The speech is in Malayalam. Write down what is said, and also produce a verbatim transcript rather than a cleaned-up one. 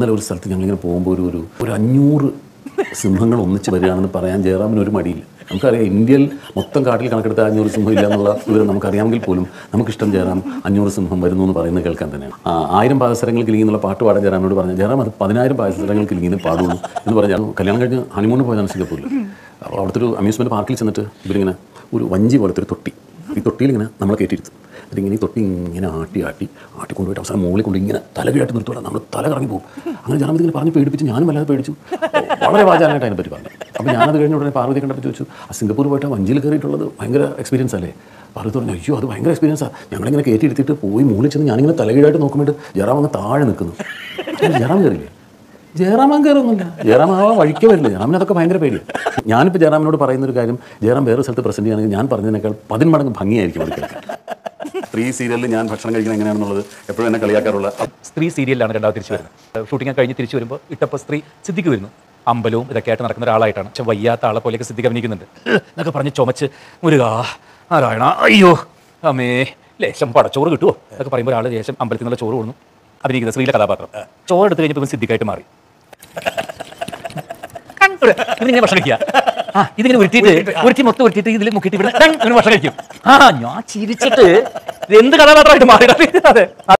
ഇന്നലെ ഒരു സ്ഥലത്ത് ഞങ്ങളിങ്ങനെ പോകുമ്പോൾ ഒരു ഒരു ഒരു അഞ്ഞൂറ് സിംഹങ്ങൾ ഒന്നിച്ച് വരികയാണെന്ന് പറയാൻ ജയറാമിന് ഒരു മടിയില്ല. നമുക്കറിയാം ഇന്ത്യയിൽ മൊത്തം കാട്ടിൽ കണക്കെടുത്ത അഞ്ഞൂറ് സിംഹം ഇല്ല എന്നുള്ള വിവരം നമുക്കറിയാമെങ്കിൽ പോലും നമുക്കിഷ്ടം ജയറാം അഞ്ഞൂറ് സിംഹം വരുന്നു എന്ന് പറയുന്നത് കേൾക്കാൻ തന്നെയാണ്. ആയിരം പാദസരങ്ങൾ കിളിങ്ങുന്നുള്ള പാട്ട് പാടാൻ ജയറാമിനോട് പറഞ്ഞു. ജയറാം അത് പതിനായിരം പാദസരങ്ങൾ കിളിങ്ങിന്ന് പാടുള്ളൂ എന്ന് പറഞ്ഞാൽ കല്യാണം കഴിഞ്ഞ് ഹണിമൂണിന് പോയതാണ് സിംഗപ്പൂരിൽ. അപ്പോൾ അവിടുത്തെ ഒരു അമ്യൂസ്മെൻറ്റ് പാർക്കിൽ ചെന്നിട്ട് ഇവരിങ്ങനെ ഒരു വഞ്ചി പോലത്തെ ഒരു തൊട്ടി, ഈ തൊട്ടിയിൽ ഇങ്ങനെ നമ്മളെ കയറ്റിയിരുത്തും. അതിങ്ങനെ ഈ തൊട്ടി ഇങ്ങനെ ആട്ടി ആട്ടി ആട്ടി കൊണ്ടുപോയിട്ട് അവസാനം മുകളിൽ കൊണ്ട് ഇങ്ങനെ തലകീഴായിട്ട് നിർത്തുക, നമ്മൾ തല കറങ്ങി പോകും. അങ്ങനെ ജനം ഇതിങ്ങനെ പറഞ്ഞ് പേടിപ്പിച്ച് ഞാനും വല്ലാതെ പേടിച്ചു. വളരെ വാചാലമായിട്ട് അതിനെപ്പറ്റി പറഞ്ഞു. അപ്പോൾ ഞാനത് കഴിഞ്ഞ ഉടനെ പാർവതി കണ്ടപ്പോൾ ചോദിച്ചു, ആ സിംഗപ്പൂർ പോയിട്ട് വഞ്ചിയിൽ കയറിയിട്ടുള്ളത് ഭയങ്കര എക്സ്പീരിയൻസ് അല്ലേ? പാർവതി പറഞ്ഞു, അയ്യോ അത് ഭയങ്കര എക്സ്പീരിയൻസാണ്. ഞങ്ങളിങ്ങനെ കയറ്റി എടുത്തിട്ട് പോയി മുകളിൽ ചെന്ന് ഞാനിങ്ങനെ തലകീഴായിട്ട് നോക്കുമ്പോൾ ജയറാം അങ്ങ് താഴെ നിൽക്കുന്നു. ജയറാം കയറില്ലേ? ജയറാമാൻ കയറുന്നില്ല. ജയറാം ആ വഴിക്ക് വരില്ല. ജയറാമിന് അതൊക്കെ ഭയങ്കര പേടിയാണ്. ഞാനിപ്പോൾ ജയറാമിനോട് പറയുന്നൊരു കാര്യം, ജയറാം വേറെ സ്ഥലത്ത് പ്രസൻറ്റ് ചെയ്യുകയാണെങ്കിൽ ഞാൻ പറഞ്ഞതിനേക്കാൾ പതിന്മടങ്ങ് ഭംഗിയായിരിക്കും അത് കേൾക്കാൻ. സ്ത്രീ സീരിയലിൽ ഞാൻ ഭക്ഷണം കഴിക്കുന്നത് എങ്ങനെയാണെന്നുള്ളത് എപ്പോഴും എന്നെ കളിയാക്കാറുള്ള സ്ത്രീ സീരിയലിലാണ് രണ്ടാമത് തിരിച്ചു വരുന്നത്. ഷൂട്ടിംഗ് കഴിഞ്ഞ് തിരിച്ചു വരുമ്പോൾ ഇട്ടപ്പോൾ സ്ത്രീ സിദ്ദിഖ് വരുന്നു. അമ്പലവും ഇതൊക്കെ ആയിട്ട് നടക്കുന്ന ഒരാളായിട്ടാണ്. പക്ഷെ വയ്യാത്ത ആളെ പോലെയൊക്കെ സിദ്ദിഖ് അഭിനയിക്കുന്നുണ്ട് എന്നൊക്കെ പറഞ്ഞ് ചുമച്ച് മുരുകാ നാരായണ അയ്യോ അമ്മേ ലേശം പടച്ചോറ് കിട്ടുമോ എന്നൊക്കെ പറയുമ്പോൾ ഒരാൾ ലേശം അമ്പലത്തിൽ നിന്നുള്ള ചോറ് കൊടുന്നു അഭിനയിക്കുന്ന സ്ത്രീയിലെ കഥാപാത്രം. ചോറ് എടുത്ത് കഴിഞ്ഞപ്പോൾ സിദ്ദിഖായിട്ട് മാറി. ഇതിങ്ങനെ ഭക്ഷണം കഴിക്കുക. ആ ഇതിങ്ങനെ ഉരുട്ടിയിട്ട് ഉരുട്ടി മൊത്തം ഉരുട്ടിയിട്ട് ഇതിൽ മുക്കിയിട്ട് ഇവിടെ ഭക്ഷണം കഴിക്കും. ആ ഞാൻ ചിരിച്ചിട്ട് എന്ത് കഥാപാത്രമായിട്ട് മാറി. അതെ.